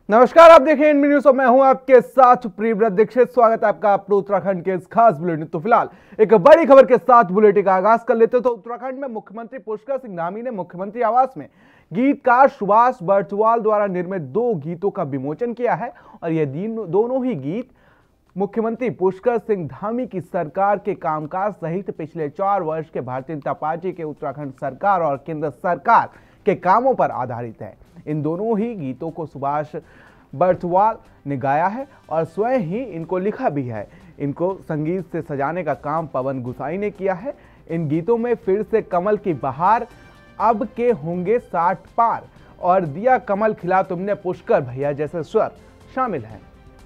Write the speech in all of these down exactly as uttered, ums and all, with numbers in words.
नमस्कार, आप देखें इनमी न्यूज और मैं हूं आपके साथ प्रियव्रत दीक्षित। स्वागत है आपका अपने उत्तराखंड के इस खास बुलेटिन। तो फिलहाल एक बड़ी खबर के साथ बुलेटिन का आगाज कर लेते तो उत्तराखंड में मुख्यमंत्री पुष्कर सिंह धामी ने मुख्यमंत्री आवास में गीतकार सुभाष बर्चवाल द्वारा निर्मित दो गीतों का विमोचन किया है और यह दोनों ही गीत मुख्यमंत्री पुष्कर सिंह धामी की सरकार के कामकाज सहित पिछले चार वर्ष के भारतीय जनता पार्टी के उत्तराखंड सरकार और केंद्र सरकार के कामों पर आधारित है। इन दोनों ही गीतों को सुभाष बर्चवाल ने गाया है और स्वयं ही इनको लिखा भी है। इनको संगीत से सजाने का काम पवन गुसाई ने किया है। इन गीतों में फिर से कमल की बहार, अब के होंगे साठ पार और दिया कमल खिला तुमने पुष्कर भैया जैसे स्वर शामिल हैं।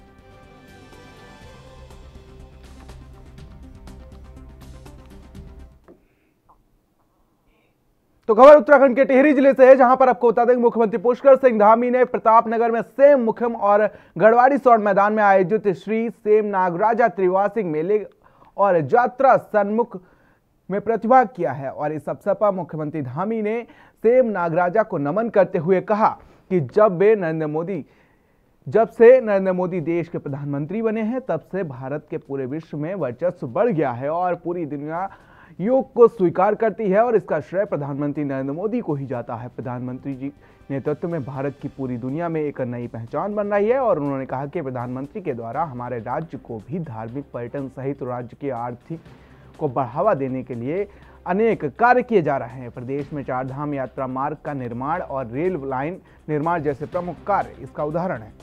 तो खबर उत्तराखंड के टिहरी जिले से है, जहां पर आपको बता दें मुख्यमंत्री पुष्कर सिंह धामी ने प्रतापनगर में सेम मुखम और गढ़वाड़ी सौर मैदान में आयोजित श्री सेम नागराजा त्रिवार्षिक मेले और यात्रा सन्मुख में प्रतिभाग किया है। और इस अवसर पर मुख्यमंत्री धामी ने सेम नागराजा को नमन करते हुए कहा कि जब वे नरेंद्र मोदी जब से नरेंद्र मोदी देश के प्रधानमंत्री बने हैं, तब से भारत के पूरे विश्व में वर्चस्व बढ़ गया है और पूरी दुनिया योग को स्वीकार करती है और इसका श्रेय प्रधानमंत्री नरेंद्र मोदी को ही जाता है। प्रधानमंत्री जी नेतृत्व में भारत की पूरी दुनिया में एक नई पहचान बन रही है और उन्होंने कहा कि प्रधानमंत्री के द्वारा हमारे राज्य को भी धार्मिक पर्यटन सहित राज्य की आर्थिक को बढ़ावा देने के लिए अनेक कार्य किए जा रहे हैं। प्रदेश में चार धाम यात्रा मार्ग का निर्माण और रेल लाइन निर्माण जैसे प्रमुख कार्य इसका उदाहरण है।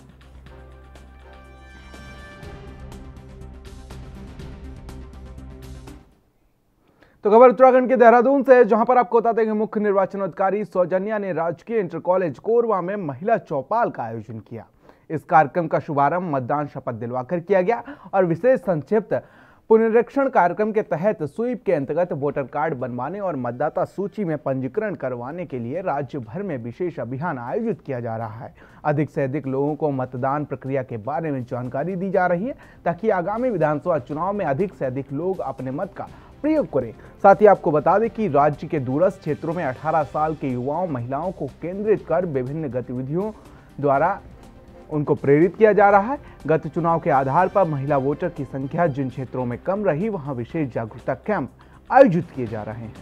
तो खबर उत्तराखंड के देहरादून से है, जहां पर आपको बताते हैं कि मुख्य निर्वाचन अधिकारी सौजन्या ने राजकीय इंटर कॉलेज कोरबा में महिला चौपाल का आयोजन किया। इस कार्यक्रम का शुभारंभ मतदान शपथ दिलवाकर किया गया और विशेष संक्षिप्त पुनरीक्षण कार्यक्रम के तहत स्वीप के अंतर्गत वोटर कार्ड बनवाने और मतदाता सूची में पंजीकरण करवाने के लिए राज्य भर में विशेष अभियान आयोजित किया जा रहा है। अधिक से अधिक लोगों को मतदान प्रक्रिया के बारे में जानकारी दी जा रही है ताकि आगामी विधानसभा चुनाव में अधिक से अधिक लोग अपने मत का प्रयोग करें। साथ ही आपको बता दें कि राज्य के दूरस्थ क्षेत्रों में अठारह साल के युवाओं महिलाओं को केंद्रित कर विभिन्न गतिविधियों द्वारा उनको प्रेरित किया जा रहा है। गत चुनाव के आधार पर महिला वोटर की संख्या जिन क्षेत्रों में कम रही, वहां विशेष जागरूकता कैंप आयोजित किए जा रहे हैं।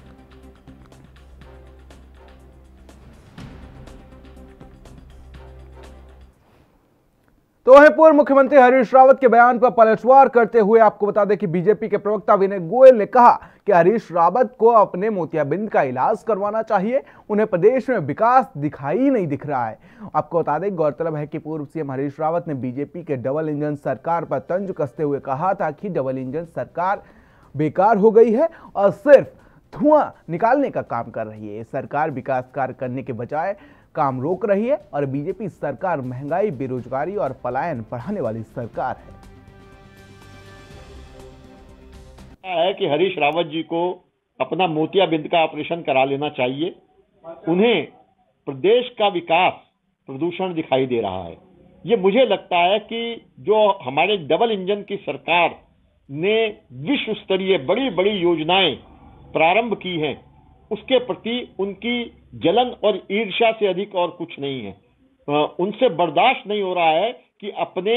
तो वहीं पूर्व मुख्यमंत्री हरीश रावत के बयान पर पलटवार करते हुए आपको बता दें कि बीजेपी के प्रवक्ता विनय गोयल ने कहा कि हरीश रावत को अपने मोतियाबिंद का इलाज करवाना चाहिए, उन्हें प्रदेश में विकास दिखाई नहीं दिख रहा है। आपको बता दें, गौरतलब है कि पूर्व सीएम हरीश रावत ने बीजेपी के डबल इंजन सरकार पर तंज कसते हुए कहा था कि डबल इंजन सरकार बेकार हो गई है और सिर्फ धुआं निकालने का काम कर रही है। ये सरकार विकास कार्य करने के बजाय काम रोक रही है और बीजेपी सरकार महंगाई, बेरोजगारी और पलायन बढ़ाने वाली सरकार है। है कि हरीश रावत जी को अपना मोतियाबिंद का ऑपरेशन करा लेना चाहिए। उन्हें प्रदेश का विकास प्रदूषण दिखाई दे रहा है। ये मुझे लगता है कि जो हमारे डबल इंजन की सरकार ने विश्व स्तरीय बड़ी बड़ी योजनाएं प्रारंभ की हैं, उसके प्रति उनकी जलन और ईर्ष्या से अधिक और कुछ नहीं है। उनसे बर्दाश्त नहीं हो रहा है कि अपने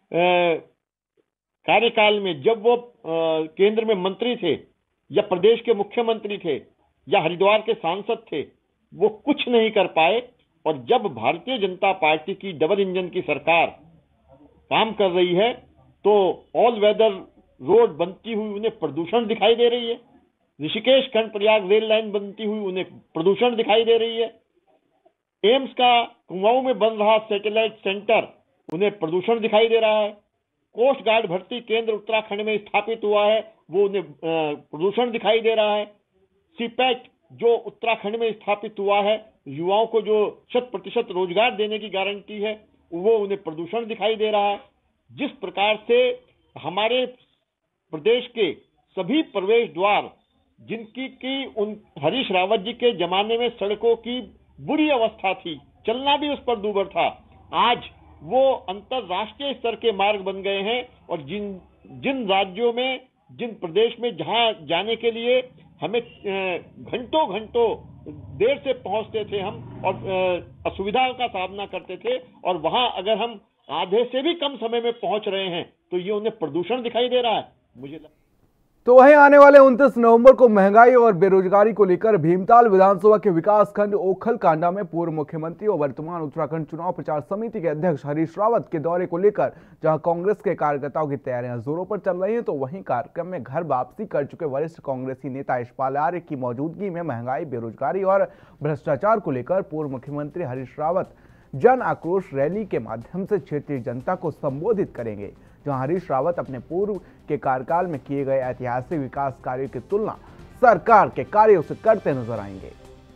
कार्यकाल में जब वो केंद्र में मंत्री थे या प्रदेश के मुख्यमंत्री थे या हरिद्वार के सांसद थे, वो कुछ नहीं कर पाए। और जब भारतीय जनता पार्टी की डबल इंजन की सरकार काम कर रही है तो ऑल वेदर रोड बनती हुई उन्हें प्रदूषण दिखाई दे रही है। ऋषिकेश कर्णप्रयाग रेल लाइन बनती हुई उन्हें प्रदूषण दिखाई दे रही है। एम्स का कुमाऊं में बन रहा सैटेलाइट सेंटर उन्हें प्रदूषण दिखाई दे रहा है। कोस्ट गार्ड भर्ती केंद्र उत्तराखंड में स्थापित हुआ है, वो उन्हें प्रदूषण दिखाई दे रहा है। सीपैट जो उत्तराखंड में स्थापित हुआ है, युवाओं को जो शत प्रतिशत रोजगार देने की गारंटी है, वो उन्हें प्रदूषण दिखाई दे रहा है। जिस प्रकार से हमारे प्रदेश के सभी प्रवेश द्वार जिनकी की उन हरीश रावत जी के जमाने में सड़कों की बुरी अवस्था थी, चलना भी उस पर दूभर था, आज वो अंतरराष्ट्रीय स्तर के मार्ग बन गए हैं। और जिन जिन राज्यों में, जिन प्रदेश में जहां जाने के लिए हमें घंटों घंटों देर से पहुंचते थे हम और असुविधाओं का सामना करते थे, और वहां अगर हम आधे से भी कम समय में पहुंच रहे हैं तो ये उन्हें प्रदूषण दिखाई दे रहा है मुझे लगता। तो वहीं आने वाले उनतीस नवंबर को महंगाई और बेरोजगारी को लेकर भीमताल विधानसभा के विकास खंड ओखल कांडा में पूर्व मुख्यमंत्री और वर्तमान उत्तराखंड चुनाव प्रचार समिति के अध्यक्ष हरीश रावत के दौरे को लेकर जहां कांग्रेस के कार्यकर्ताओं की तैयारियां जोरों पर चल रही हैं, तो वहीं कार्यक्रम में घर वापसी कर चुके वरिष्ठ कांग्रेसी नेता यशपाल आर्य की मौजूदगी में महंगाई, बेरोजगारी और भ्रष्टाचार को लेकर पूर्व मुख्यमंत्री हरीश रावत जन आक्रोश रैली के माध्यम से क्षेत्रीय जनता को संबोधित करेंगे, जहां हरीश रावत अपने पूर्व के कार्यकाल में किए गए ऐतिहासिक विकास कार्यों की तुलना सरकार के कार्यों से करते नजर आएंगे।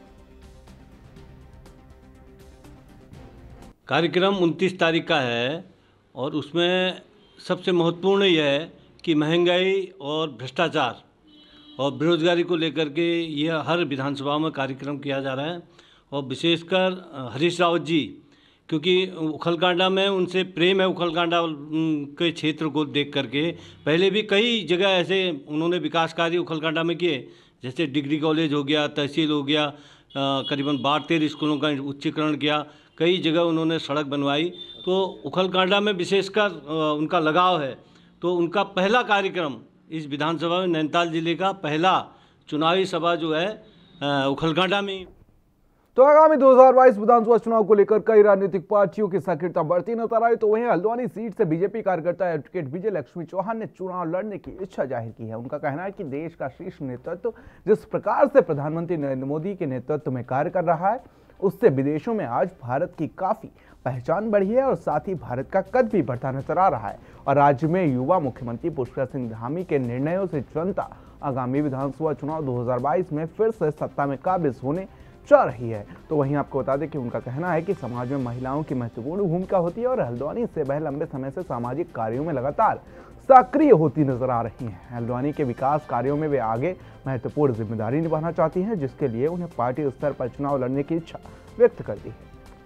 कार्यक्रम उनतीस तारीख का है और उसमें सबसे महत्वपूर्ण यह है कि महंगाई और भ्रष्टाचार और बेरोजगारी को लेकर के यह हर विधानसभा में कार्यक्रम किया जा रहा है, और विशेषकर हरीश रावत जी, क्योंकि उखलकांडा में उनसे प्रेम है। उखलकांडा के क्षेत्र को देख करके पहले भी कई जगह ऐसे उन्होंने विकास कार्य उखलकांडा में किए, जैसे डिग्री कॉलेज हो गया, तहसील हो गया, करीबन बारह तेरह स्कूलों का उच्चीकरण किया, कई जगह उन्होंने सड़क बनवाई। तो उखलकांडा में विशेषकर उनका लगाव है। तो उनका पहला कार्यक्रम इस विधानसभा में, नैनीताल जिले का पहला चुनावी सभा जो है उखलकांडा में। तो आगामी दो हज़ार बाईस विधानसभा चुनाव को लेकर कई राजनीतिक पार्टियों की सक्रियता बढ़ती नजर आई। तो वहीं हल्द्वानी सीट से बीजेपी कार्यकर्ता एडवोकेट विजय लक्ष्मी चौहान ने चुनाव लड़ने की इच्छा जाहिर की है। उनका कहना है कि देश का शीर्ष नेतृत्व जिस प्रकार से प्रधानमंत्री नरेंद्र मोदी के नेतृत्व में कार्य कर रहा है, उससे विदेशों में आज भारत की काफी पहचान बढ़ी है और साथ ही भारत का कद भी बढ़ता नजर आ रहा है। और राज्य में युवा मुख्यमंत्री पुष्कर सिंह धामी के निर्णयों से जनता आगामी विधानसभा चुनाव दो हज़ार बाईस में फिर से सत्ता में काबिज होने जा रही है। तो वहीं आपको बता दें कि उनका कहना है कि समाज में महिलाओं की महत्वपूर्ण भूमिका होती है और हल्द्वानी से वह लंबे समय से सामाजिक कार्यों में लगातार सक्रिय होती नजर आ रही हैं। हल्द्वानी के विकास कार्यों में वे आगे महत्वपूर्ण जिम्मेदारी निभाना चाहती हैं, जिसके लिए उन्हें पार्टी स्तर पर चुनाव लड़ने की इच्छा व्यक्त करती है।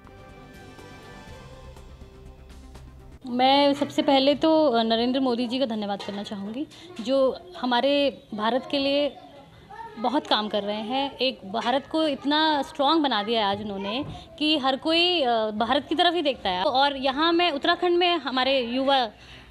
मैं सबसे पहले तो नरेंद्र मोदी जी का धन्यवाद करना चाहूँगी, जो हमारे भारत के लिए बहुत काम कर रहे हैं। एक भारत को इतना स्ट्रॉन्ग बना दिया है आज उन्होंने कि हर कोई भारत की तरफ ही देखता है। और यहाँ मैं उत्तराखंड में हमारे युवा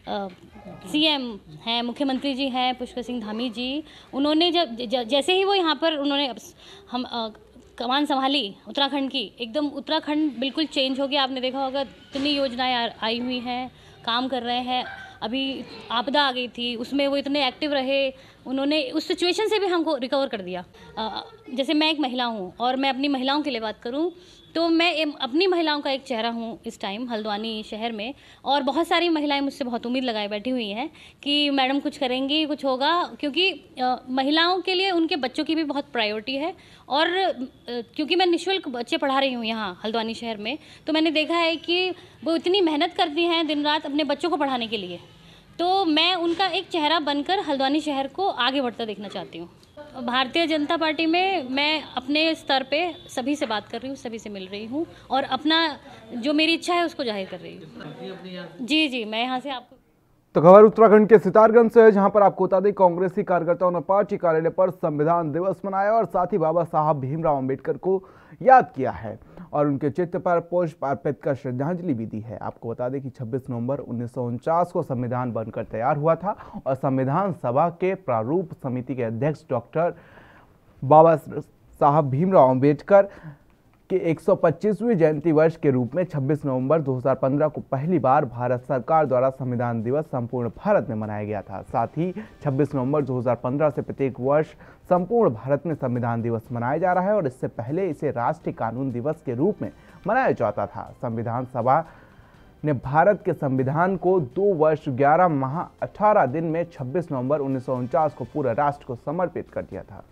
सीएम हैं, मुख्यमंत्री जी हैं पुष्कर सिंह धामी जी, उन्होंने जब ज, जैसे ही वो यहाँ पर उन्होंने हम आ, कमान संभाली उत्तराखंड की, एकदम उत्तराखंड बिल्कुल चेंज हो गया। आपने देखा होगा इतनी योजनाएं आई हुई हैं, काम कर रहे हैं। अभी आपदा आ गई थी, उसमें वो इतने एक्टिव रहे, उन्होंने उस सिचुएशन से भी हमको रिकवर कर दिया। आ, जैसे मैं एक महिला हूँ और मैं अपनी महिलाओं के लिए बात करूँ तो मैं अपनी महिलाओं का एक चेहरा हूँ इस टाइम हल्द्वानी शहर में, और बहुत सारी महिलाएं मुझसे बहुत उम्मीद लगाए बैठी हुई हैं कि मैडम कुछ करेंगी, कुछ होगा, क्योंकि आ, महिलाओं के लिए उनके बच्चों की भी बहुत प्रायोरिटी है। और आ, क्योंकि मैं निःशुल्क बच्चे पढ़ा रही हूँ यहाँ हल्द्वानी शहर में, तो मैंने देखा है कि वो इतनी मेहनत करती हैं दिन रात अपने बच्चों को पढ़ाने के लिए। तो मैं उनका एक चेहरा बनकर हल्द्वानी शहर को आगे बढ़ता देखना चाहती हूँ। भारतीय जनता पार्टी में मैं अपने स्तर पे सभी से बात कर रही हूँ, सभी से मिल रही हूँ और अपना जो मेरी इच्छा है उसको जाहिर कर रही हूँ। जी जी मैं यहाँ से आपको तो खबर उत्तराखंड के सितारगंज से है, जहां पर आपको बता दें कांग्रेसी कार्यकर्ताओं ने पार्टी कार्यालय पर संविधान दिवस मनाया और साथ ही बाबा साहब भीमराव अंबेडकर को याद किया है और उनके चित्र पर पुष्प अर्पित कर श्रद्धांजलि भी दी है। आपको बता दें कि छब्बीस नवंबर उन्नीस सौ उनचास को संविधान बनकर तैयार हुआ था और संविधान सभा के प्रारूप समिति के अध्यक्ष डॉक्टर बाबा साहब भीमराव अंबेडकर के एक सौ पच्चीसवीं जयंती वर्ष के रूप में छब्बीस नवंबर दो हज़ार पंद्रह को पहली बार भारत सरकार द्वारा संविधान दिवस संपूर्ण भारत में मनाया गया था। साथ ही छब्बीस नवंबर दो हज़ार पंद्रह से प्रत्येक वर्ष संपूर्ण भारत में संविधान दिवस मनाया जा रहा है और इससे पहले इसे राष्ट्रीय कानून दिवस के रूप में मनाया जाता था। संविधान सभा ने भारत के संविधान को दो वर्ष ग्यारह माह अठारह दिन में छब्बीस नवंबर उन्नीस सौ उनचास को पूरे राष्ट्र को समर्पित कर दिया था।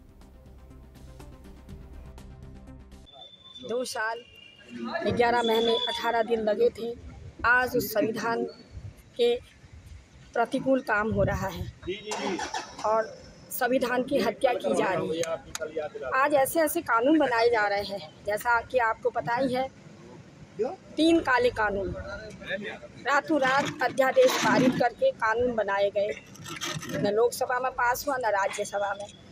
दो साल ग्यारह महीने अठारह दिन लगे थे। आज उस संविधान के प्रतिकूल काम हो रहा है और संविधान की हत्या की जा रही है। आज ऐसे ऐसे कानून बनाए जा रहे हैं, जैसा कि आपको पता ही है, तीन काले कानून रातों रात अध्यादेश पारित करके कानून बनाए गए, न लोकसभा में पास हुआ न राज्यसभा में।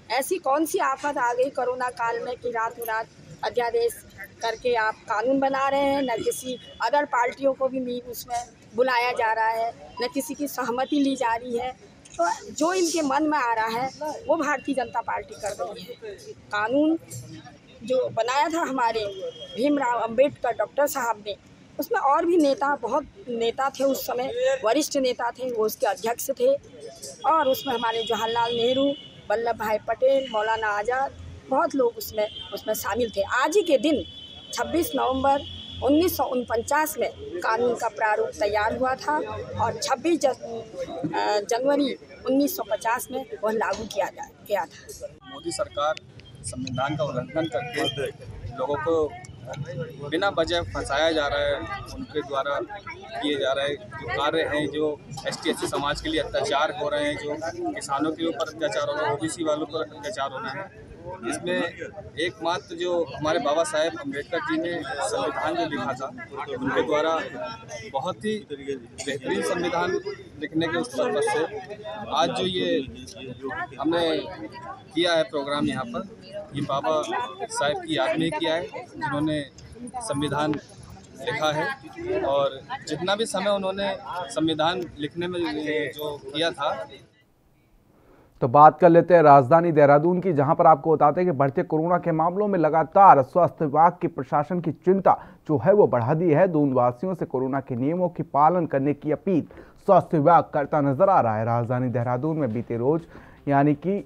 ऐसी कौन सी आफत आ गई कोरोना काल में कि रातों रात अध्यादेश करके आप कानून बना रहे हैं। न किसी अदर पार्टियों को भी मीन उसमें बुलाया जा रहा है, न किसी की सहमति ली जा रही है। तो जो इनके मन में आ रहा है वो भारतीय जनता पार्टी कर रही है। कानून जो बनाया था हमारे भीमराव अंबेडकर डॉक्टर साहब ने, उसमें और भी नेता, बहुत नेता थे उस समय, वरिष्ठ नेता थे, वो उसके अध्यक्ष थे। और उसमें हमारे जवाहरलाल नेहरू, वल्लभ भाई पटेल, मौलाना आज़ाद, बहुत लोग उसमें उसमें शामिल थे। आज ही के दिन छब्बीस नवंबर उन्नीस सौ उनचास में कानून का प्रारूप तैयार हुआ था और छब्बीस जनवरी उन्नीस सौ पचास में वह लागू किया जा गया था। मोदी सरकार संविधान का उल्लंघन करके लोगों को बिना वजह फंसाया जा रहा है, उनके द्वारा किए जा रहे जो कार्य हैं, जो एस टी एस सी समाज के लिए अत्याचार हो रहे हैं, जो किसानों के ऊपर अत्याचार हो रहा है, ओ बी सी वालों पर अत्याचार हो रहा है। इसमें एकमात्र जो हमारे बाबा साहेब अम्बेडकर जी ने संविधान जो लिखा था, उनके द्वारा बहुत ही बेहतरीन संविधान लिखने के उस पर्पज से आज जो ये हमने किया है प्रोग्राम यहाँ पर, ये बाबा साहेब की याद में किया है, जिन्होंने संविधान लिखा है। और जितना भी समय उन्होंने संविधान लिखने में जो किया था। तो बात कर लेते हैं राजधानी देहरादून की, जहां पर आपको बताते हैं कि बढ़ते कोरोना के मामलों में लगातार स्वास्थ्य विभाग की प्रशासन की चिंता जो है वो बढ़ा दी है। दून वासियों से कोरोना के नियमों की पालन करने की अपील स्वास्थ्य विभाग करता नजर आ रहा है। राजधानी देहरादून में बीते रोज यानी कि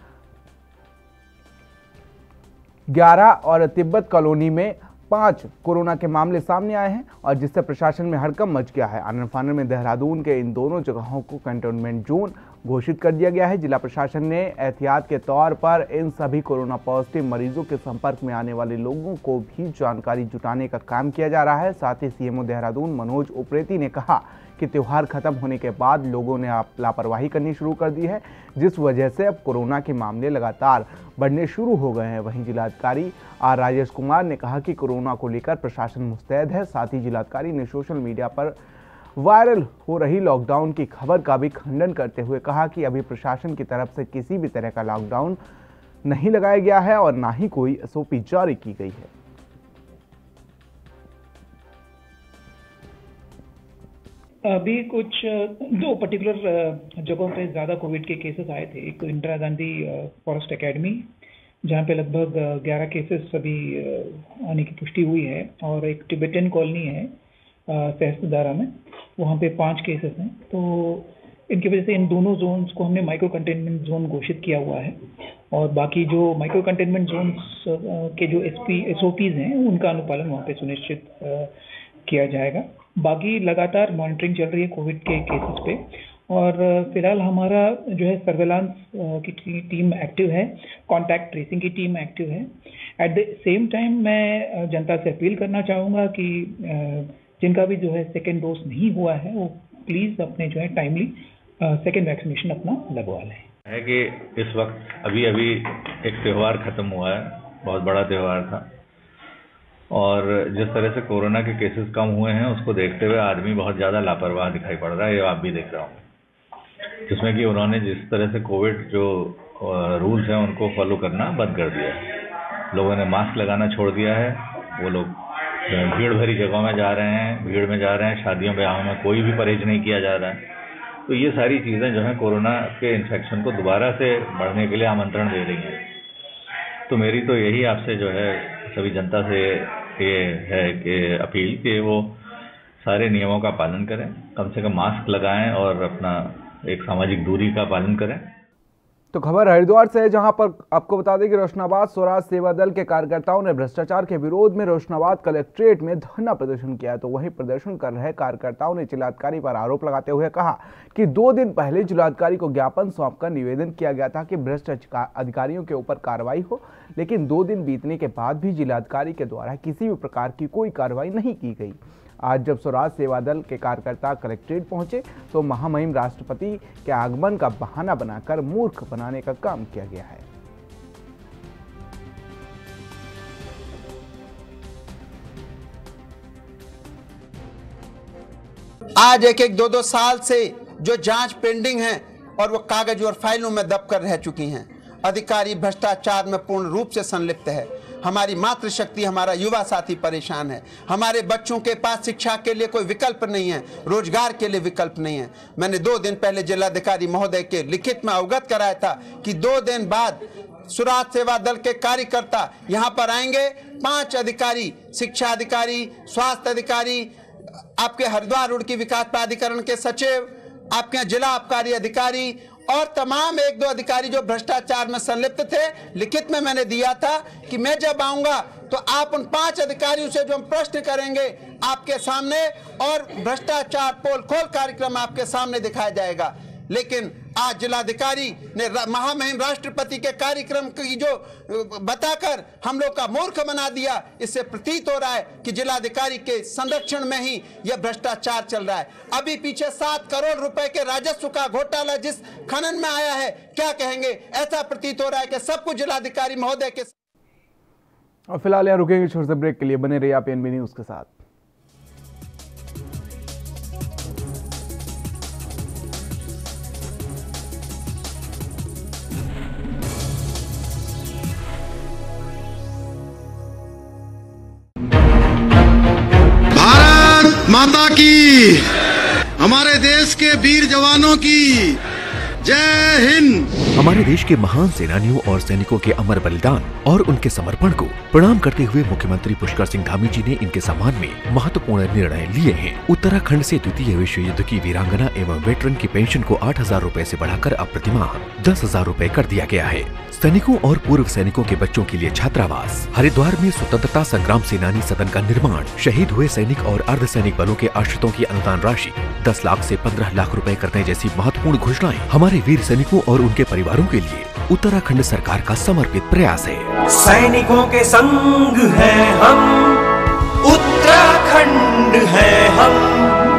ग्यारह और तिब्बत कॉलोनी में पांच कोरोना के मामले सामने आए हैं और जिससे प्रशासन में हड़कंप मच गया है। आनन फानन में देहरादून के इन दोनों जगहों को कंटेनमेंट जोन घोषित कर दिया गया है। जिला प्रशासन ने एहतियात के तौर पर इन सभी कोरोना पॉजिटिव मरीजों के संपर्क में आने वाले लोगों को भी जानकारी जुटाने का काम किया जा रहा है। साथ ही सीएमओ देहरादून मनोज उप्रेती ने कहा कि त्यौहार खत्म होने के बाद लोगों ने लापरवाही करनी शुरू कर दी है, जिस वजह से अब कोरोना के मामले लगातार बढ़ने शुरू हो गए हैं। वहीं जिलाधिकारी आर राजेश कुमार ने कहा कि कोरोना को लेकर प्रशासन मुस्तैद है। साथ ही जिलाधिकारी ने सोशल मीडिया पर वायरल हो रही लॉकडाउन की खबर का भी खंडन करते हुए कहा कि अभी प्रशासन की तरफ से किसी भी तरह का लॉकडाउन नहीं लगाया गया है और ना ही कोई एस ओ पी जारी की गई है। अभी कुछ दो पर्टिकुलर जगहों पे ज़्यादा कोविड के केसेस आए थे। एक तो इंदिरा गांधी फॉरेस्ट एकेडमी, जहाँ पे लगभग ग्यारह केसेस अभी आने की पुष्टि हुई है, और एक टिबेटन कॉलोनी है सहस्त्रधारा में, वहाँ पे पांच केसेस हैं। तो इनकी वजह से इन दोनों जोन्स को हमने माइक्रो कंटेनमेंट जोन घोषित किया हुआ है, और बाकी जो माइक्रो कंटेनमेंट जोन्स के जो S P S O Ps हैं उनका अनुपालन वहाँ पे सुनिश्चित किया जाएगा। बाकी लगातार मॉनिटरिंग चल रही है कोविड के केसेस पे, और फिलहाल हमारा जो है सर्वेलांस की टीम एक्टिव है, कॉन्टैक्ट ट्रेसिंग की टीम एक्टिव है। एट द सेम टाइम मैं जनता से अपील करना चाहूँगा कि जिनका भी जो है सेकेंड डोज नहीं हुआ है वो प्लीज़ अपने जो है टाइमली सेकेंड वैक्सीनेशन अपना लगवा लें। है कि इस वक्त अभी अभी एक त्यौहार ख़त्म हुआ है, बहुत बड़ा त्यौहार था, और जिस तरह से कोरोना के केसेस कम हुए हैं उसको देखते हुए आदमी बहुत ज़्यादा लापरवाह दिखाई पड़ रहा है। ये आप भी देख रहा हूँ, जिसमें कि उन्होंने जिस तरह से कोविड जो रूल्स हैं उनको फॉलो करना बंद कर दिया है। लोगों ने मास्क लगाना छोड़ दिया है, वो लोग भीड़ भरी जगहों में जा रहे हैं, भीड़ में जा रहे हैं, शादियों ब्याहों में कोई भी परहेज नहीं किया जा रहा है। तो ये सारी चीज़ें जो हैं कोरोना के इन्फेक्शन को दोबारा से बढ़ने के लिए आमंत्रण दे रही हैं। तो मेरी तो यही आपसे जो है सभी जनता से ये है कि अपील कि वो सारे नियमों का पालन करें, कम से कम मास्क लगाएं और अपना एक सामाजिक दूरी का पालन करें। तो खबर हरिद्वार से है, जहां पर आपको बता दें कि रोशनाबाद स्वराज सेवा दल के कार्यकर्ताओं ने भ्रष्टाचार के विरोध में रोशनाबाद कलेक्ट्रेट में धरना प्रदर्शन किया। तो वहीं प्रदर्शन कर रहे कार्यकर्ताओं ने जिलाधिकारी पर आरोप लगाते हुए कहा कि दो दिन पहले जिलाधिकारी को ज्ञापन सौंपकर निवेदन किया गया था कि भ्रष्ट अधिकारियों के ऊपर कार्रवाई हो, लेकिन दो दिन बीतने के बाद भी जिलाधिकारी के द्वारा किसी भी प्रकार की कोई कार्रवाई नहीं की गई। आज जब स्वराज सेवा दल के कार्यकर्ता कलेक्ट्रेट पहुंचे तो महामहिम राष्ट्रपति के आगमन का बहाना बनाकर मूर्ख बनाने का काम किया गया है। आज एक एक दो दो साल से जो जांच पेंडिंग है और वो कागज और फाइलों में दब कर रह चुकी हैं। अधिकारी भ्रष्टाचार में पूर्ण रूप से संलिप्त है। हमारी मातृशक्ति, हमारा युवा साथी परेशान है। हमारे बच्चों के पास शिक्षा के लिए कोई विकल्प नहीं है, रोजगार के लिए विकल्प नहीं है। मैंने दो दिन पहले जिलाधिकारी महोदय के लिखित में अवगत कराया था कि दो दिन बाद सुराज सेवा दल के कार्यकर्ता यहाँ पर आएंगे। पांच अधिकारी, शिक्षा अधिकारी, स्वास्थ्य अधिकारी, आपके हरिद्वार रुड़की विकास प्राधिकरण के सचिव, आपके यहाँ जिला आबकारी अधिकारी और तमाम एक दो अधिकारी जो भ्रष्टाचार में संलिप्त थे, लिखित में मैंने दिया था कि मैं जब आऊंगा तो आप उन पांच अधिकारियों से जो हम प्रश्न करेंगे आपके सामने, और भ्रष्टाचार पोल खोल कार्यक्रम आपके सामने दिखाया जाएगा। लेकिन आज जिलाधिकारी ने महामहिम राष्ट्रपति के कार्यक्रम की जो बताकर हम लोग का मूर्ख बना दिया, इससे प्रतीत हो रहा है कि जिलाधिकारी के संरक्षण में ही यह भ्रष्टाचार चल रहा है। अभी पीछे सात करोड़ रुपए के राजस्व का घोटाला जिस खनन में आया है, क्या कहेंगे? ऐसा प्रतीत हो रहा है कि सब कुछ जिलाधिकारी महोदय के। और फिलहाल यहाँ रुकेंगे छोटे से ब्रेक के लिए, बने रहिए आप एनबी न्यूज के साथ। माता की, हमारे देश के वीर जवानों की जय हिंद। हमारे देश के महान सेनानियों और सैनिकों के अमर बलिदान और उनके समर्पण को प्रणाम करते हुए मुख्यमंत्री पुष्कर सिंह धामी जी ने इनके सम्मान में महत्वपूर्ण निर्णय लिए हैं। उत्तराखंड से द्वितीय विश्व युद्ध की वीरांगना एवं वेटरन की पेंशन को आठ हजार रूपए से बढ़ाकर अब प्रतिमाह दस हजार रूपए कर दिया गया है। सैनिकों और पूर्व सैनिकों के बच्चों के लिए छात्रावास, हरिद्वार में स्वतंत्रता संग्राम सेनानी सदन का निर्माण, शहीद हुए सैनिक और अर्धसैनिक बलों के आश्रितों की अनुदान राशि दस लाख से पंद्रह लाख रुपए करने जैसी महत्वपूर्ण घोषणाएं हमारे वीर सैनिकों और उनके परिवारों के लिए उत्तराखंड सरकार का समर्पित प्रयास है। सैनिकों के संग हैं हम, उत्तराखंड है हम।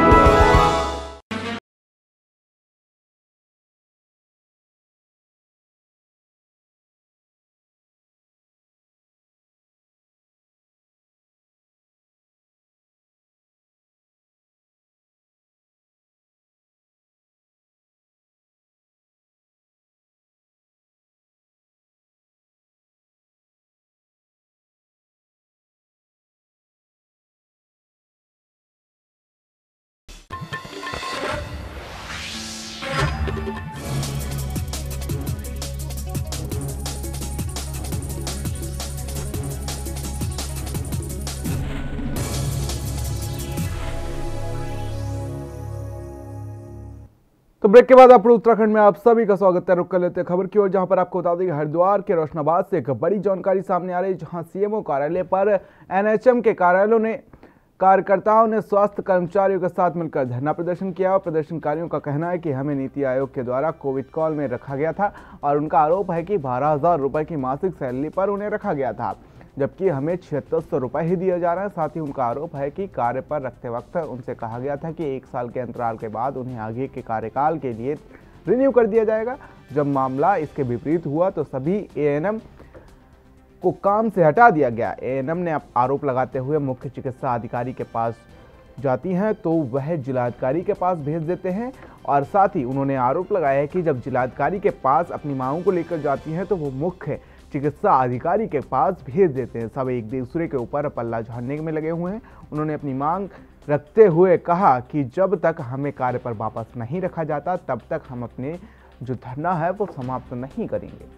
तो ब्रेक के बाद अपने उत्तराखंड में आप सभी का स्वागत है। रुक कर लेते हैं खबर की ओर, जहां पर आपको बता दें कि हरिद्वार के रोशनाबाद से एक बड़ी जानकारी सामने आ रही है, जहां सीएमओ कार्यालय पर एनएचएम के कार्यालयों ने कार्यकर्ताओं ने स्वास्थ्य कर्मचारियों के साथ मिलकर धरना प्रदर्शन किया। और प्रदर्शनकारियों का कहना है कि हमें नीति आयोग के द्वारा कोविड कॉल में रखा गया था और उनका आरोप है कि बारह हजार रुपए की मासिक सैलरी पर उन्हें रखा गया था, जबकि हमें छिहत्तर सौ रुपये ही दिया जा रहा है। साथ ही उनका आरोप है कि कार्य पर रखते वक्त उनसे कहा गया था कि एक साल के अंतराल के बाद उन्हें आगे के कार्यकाल के लिए रिन्यू कर दिया जाएगा। जब मामला इसके विपरीत हुआ तो सभी एएनएम को काम से हटा दिया गया। एएनएम ने आरोप लगाते हुए मुख्य चिकित्सा अधिकारी के पास जाती हैं तो वह जिलाधिकारी के पास भेज देते हैं। और साथ ही उन्होंने आरोप लगाया है कि जब जिलाधिकारी के पास अपनी मांगों को लेकर जाती हैं तो वो मुख्य चिकित्सा अधिकारी के पास भेज देते हैं। सब एक दूसरे के ऊपर पल्ला झाड़ने में लगे हुए हैं। उन्होंने अपनी मांग रखते हुए कहा कि जब तक हमें कार्य पर वापस नहीं रखा जाता तब तक हम अपने जो धरना है वो समाप्त नहीं करेंगे।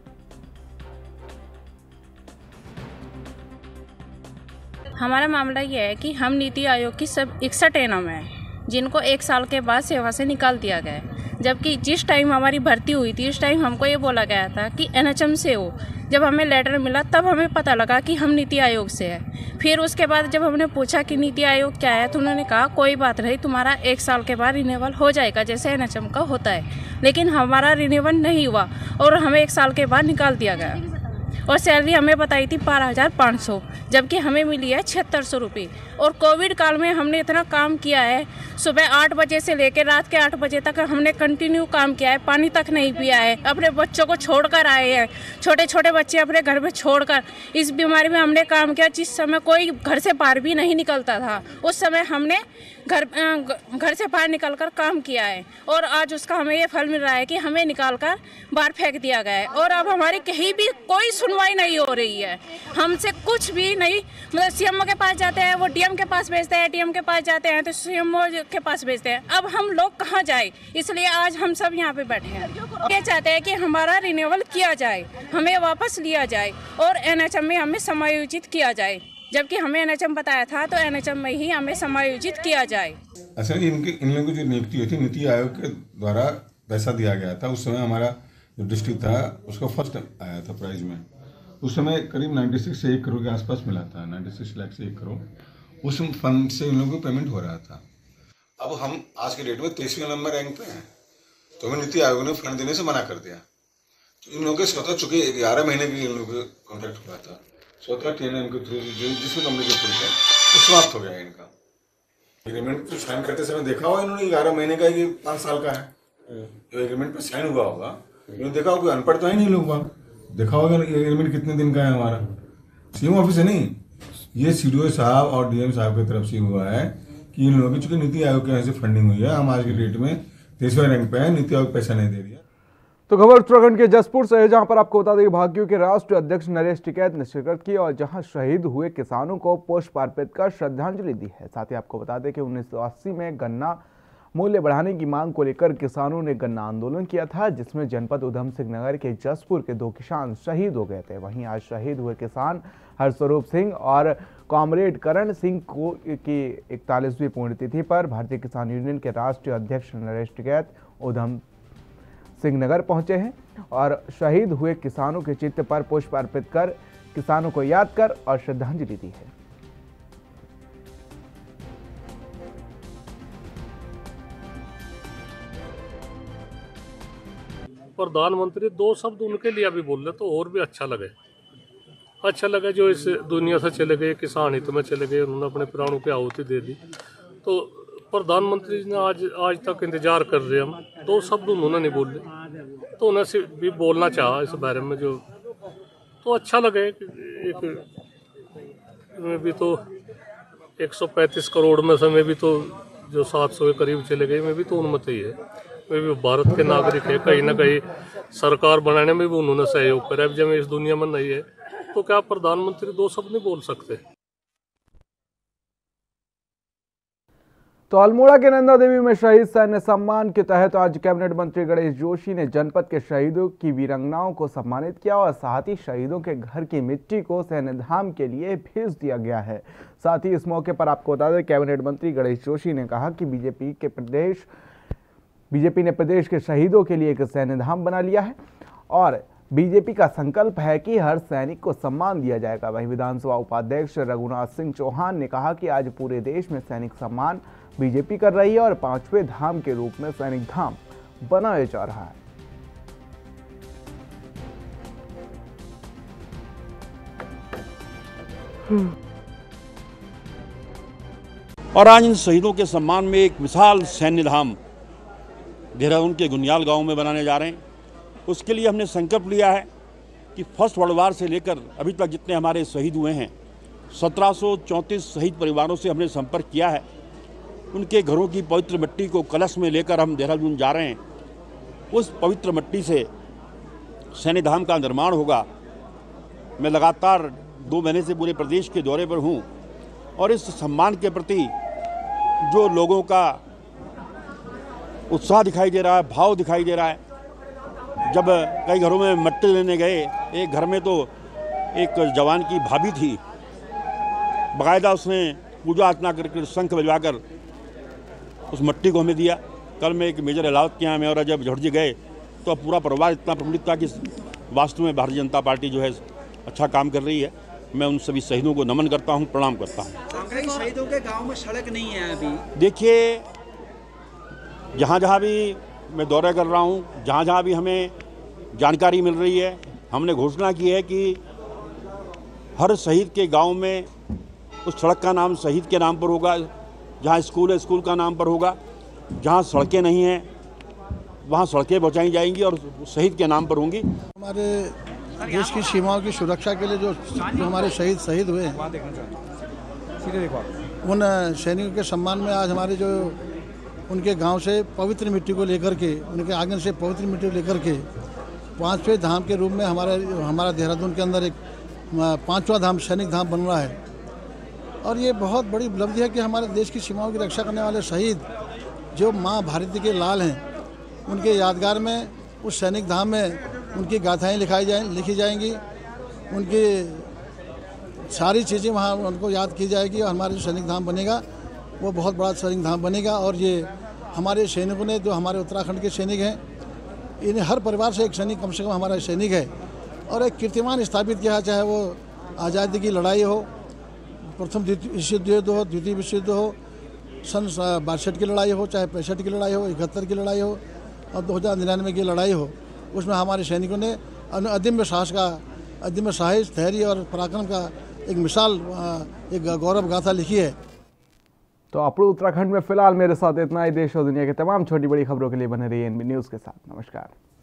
हमारा मामला यह है कि हम नीति आयोग की सब इकसठ एएनएम हैं जिनको एक साल के बाद सेवा से निकाल दिया गया है, जबकि जिस टाइम हमारी भर्ती हुई थी उस टाइम हमको ये बोला गया था कि एनएचएम से हो। जब हमें लेटर मिला तब हमें पता लगा कि हम नीति आयोग से है। फिर उसके बाद जब हमने पूछा कि नीति आयोग क्या है तो उन्होंने कहा कोई बात नहीं, तुम्हारा एक साल के बाद रिन्यूअल हो जाएगा जैसे एनएचएम का होता है। लेकिन हमारा रिन्यूअल नहीं हुआ और हमें एक साल के बाद निकाल दिया गया और सैलरी हमें बताई थी बारह हज़ार पाँच सौ, जबकि हमें मिली है छिहत्तर सौ रुपये। और कोविड काल में हमने इतना काम किया है, सुबह आठ बजे से लेकर रात के आठ बजे तक हमने कंटिन्यू काम किया है, पानी तक नहीं पिया है, अपने बच्चों को छोड़कर आए हैं, छोटे छोटे बच्चे अपने घर में छोड़कर। इस बीमारी में हमने काम किया जिस समय कोई घर से बाहर भी नहीं निकलता था। उस समय हमने घर घर से बाहर निकलकर काम किया है और आज उसका हमें ये फल मिल रहा है कि हमें निकालकर बाहर फेंक दिया गया है और अब हमारी कहीं भी कोई सुनवाई नहीं हो रही है, हमसे कुछ भी नहीं। मतलब सीएमओ के पास जाते हैं वो डीएम के पास भेजते हैं, डीएम के पास जाते हैं तो सीएमओ के पास भेजते हैं। अब हम लोग कहाँ जाए, इसलिए आज हम सब यहाँ पे बैठे हैं। ये चाहते हैं कि हमारा रिन्यूअल किया जाए, हमें वापस लिया जाए और एनएचएम में हमें समायोजित किया जाए, जबकि हमें एनएचएम बताया था तो एनएचएम में ही हमें समायोजित किया जाए। अच्छा, इनके इन लोगों की जो नियुक्ति हुई थी नीति आयोग के द्वारा पैसा दिया गया था, उस समय हमारा जो डिस्ट्रिक्ट था उसका फर्स्ट आया था प्राइज में। उस समय करीब छियानवे से एक करोड़ के आसपास मिला था, छियानवे लाख से एक करोड़ उस फंड से इन लोगों को पेमेंट हो रहा था। अब हम आज के डेट में तेईसवें नंबर रैंक पे हैं, तो हमें नीति आयोग ने फंड देने से मना कर दिया। तो इन लोगों के स्वतः चुके ग्यारह महीने के इन लोगों का कॉन्ट्रैक्ट हुआ था, स्वतः टीएनएम के थ्रू जिसमें कंपनी के थ्रू था तो समाप्त हो गया इनका एग्रीमेंट। तो साइन करते समय देखा होगा इन्होंने ग्यारह महीने का, ये पाँच साल का है जो एग्रीमेंट पे साइन हुआ होगा, इन्होंने देखा होगा, अनपढ़ तो है नहीं लोग बाग, देखा होगा एग्रीमेंट कितने दिन का है हमारा। सीएम ऑफिस से नहीं, ये सीडीओ साहब और डीएम साहब की तरफ से हुआ है कि इन लोगों की चूंकि नीति आयोग के यहाँ से फंडिंग हुई है, हम आज के डेट में तेईसवें रैंक पे है, नीति आयोग पैसा नहीं दे रही है। तो खबर उत्तराखंड के जसपुर से है, जहां पर आपको बता दें भाकियू के राष्ट्रीय अध्यक्ष नरेश टिकैत ने शिरकत की और जहां शहीद हुए किसानों को पुष्प अर्पित कर श्रद्धांजलि दी है। साथ ही आपको बता दें कि उन्नीस सौ अस्सी में गन्ना मूल्य बढ़ाने की मांग को लेकर किसानों ने गन्ना आंदोलन किया था, जिसमें जनपद उधम सिंह नगर के जसपुर के दो किसान शहीद हो गए थे। वहीं आज शहीद हुए किसान हरस्वरूप सिंह और कॉमरेड करण सिंह को की इकतालीसवीं पुण्यतिथि पर भारतीय किसान यूनियन के राष्ट्रीय अध्यक्ष नरेश टिकैत उधम सिंह नगर पहुंचे हैं और शहीद हुए किसानों के चित्र पर पुष्प अर्पित कर किसानों को याद कर और श्रद्धांजलि दी है। प्रधानमंत्री दो शब्द उनके लिए अभी बोल रहे तो और भी अच्छा लगे अच्छा लगे जो इस दुनिया से चले गए, किसान हित में चले गए, उन्होंने अपने प्राणों की आहुति दे दी। तो प्रधानमंत्री ने आज आज तक इंतजार कर रहे हम, दो शब्द उन्होंने नहीं बोले तो उन्हें से भी बोलना चाहा इस बारे में, जो तो अच्छा लगे। एक में भी तो एक सौ पैंतीस करोड़ में से में भी तो जो सात सौ के करीब चले गए में भी तो उन्मत ही है, वे भी भारत के नागरिक है। कहीं ना कहीं सरकार बनाने में भी उन्होंने सहयोग करा। अब जब इस दुनिया में नहीं है तो क्या प्रधानमंत्री दो शब्द नहीं बोल सकते। तो अल्मोड़ा के नंदा देवी में शहीद सैन्य सम्मान के तहत आज कैबिनेट मंत्री गणेश जोशी ने जनपद के शहीदों की वीरांगनाओं को सम्मानित किया और साथ ही शहीदों के घर की मिट्टी को सैन्य धाम के लिए भेज दिया गया है। साथ ही इस मौके पर आपको बता दें कैबिनेट मंत्री गणेश जोशी ने कहा कि बीजेपी के प्रदेश बीजेपी ने प्रदेश के शहीदों के लिए एक सैन्य धाम बना लिया है और बीजेपी का संकल्प है कि हर सैनिक को सम्मान दिया जाएगा। वहीं विधानसभा उपाध्यक्ष रघुनाथ सिंह चौहान ने कहा कि आज पूरे देश में सैनिक सम्मान बीजेपी कर रही है और पांचवें धाम के रूप में सैनिक धाम बनाया जा रहा है। और आज इन शहीदों के सम्मान में एक विशाल सैन्य धाम देहरादून के गुनियाल गांव में बनाने जा रहे हैं। उसके लिए हमने संकल्प लिया है कि फर्स्ट वर्ल्ड वार से लेकर अभी तक जितने हमारे शहीद हुए हैं सत्रह सौ चौंतीस शहीद परिवारों से हमने संपर्क किया है। उनके घरों की पवित्र मिट्टी को कलश में लेकर हम देहरादून जा रहे हैं। उस पवित्र मिट्टी से सैन्य धाम का निर्माण होगा। मैं लगातार दो महीने से पूरे प्रदेश के दौरे पर हूँ और इस सम्मान के प्रति जो लोगों का उत्साह दिखाई दे रहा है, भाव दिखाई दे रहा है। जब कई घरों में मिट्टी लेने गए, एक घर में तो एक जवान की भाभी थी, बाकायदा उसने पूजा अर्चना करके शंख बजवाकर उस मिट्टी को हमें दिया। कल मैं एक मेजर अलावत के यहाँ में और जब झुर्जी गए तो पूरा परिवार इतना प्रमुख था कि वास्तव में भारतीय जनता पार्टी जो है अच्छा काम कर रही है। मैं उन सभी शहीदों को नमन करता हूँ, प्रणाम करता हूँ। कई शहीदों के गांव में सड़क नहीं है अभी। देखिए, जहाँ जहाँ भी मैं दौरा कर रहा हूँ, जहाँ जहाँ भी हमें जानकारी मिल रही है, हमने घोषणा की है कि हर शहीद के गांव में उस सड़क का नाम शहीद के नाम पर होगा, जहाँ स्कूल है स्कूल का नाम पर होगा, जहाँ सड़कें नहीं हैं वहाँ सड़कें पहुँचाई जाएंगी और शहीद के नाम पर होंगी। हमारे देश की सीमाओं की सुरक्षा के लिए जो, जो हमारे शहीद शहीद हुए हैं, उन सैनिकों के सम्मान में आज हमारे जो उनके गांव से पवित्र मिट्टी को लेकर के, उनके आंगन से पवित्र मिट्टी को लेकर के पांचवें धाम के रूप में हमारे हमारा देहरादून के अंदर एक पांचवा धाम सैनिक धाम बन रहा है। और ये बहुत बड़ी उपलब्धि है कि हमारे देश की सीमाओं की रक्षा करने वाले शहीद जो माँ भारती के लाल हैं, उनके यादगार में उस सैनिक धाम में उनकी गाथाएँ लिखाई जाए लिखी जाएंगी, उनकी सारी चीज़ें वहाँ उनको याद की जाएगी और हमारे जो सैनिक धाम बनेगा वो बहुत बड़ा सैनिक धाम बनेगा। और ये हमारे सैनिकों ने, जो हमारे उत्तराखंड के सैनिक हैं, इन्हें हर परिवार से एक सैनिक कम से कम हमारा सैनिक है और एक कीर्तिमान स्थापित किया, चाहे वो आज़ादी की लड़ाई हो, प्रथम विश्व युद्ध हो, द्वितीय विश्व युद्ध हो, सन बासठ की लड़ाई हो, चाहे पैंसठ की लड़ाई हो, इकहत्तर की लड़ाई हो और दो हज़ार निन्यानवे की लड़ाई हो, उसमें हमारे सैनिकों ने अदम्य साहस का, अदम्य साहस, धैर्य और पराक्रम का एक मिसाल, एक गौरव गाथा लिखी है। तो आप उत्तराखंड में फिलहाल मेरे साथ इतना ही। देश और दुनिया के तमाम छोटी बड़ी खबरों के लिए बने रहिए एनबी न्यूज़ के साथ। नमस्कार।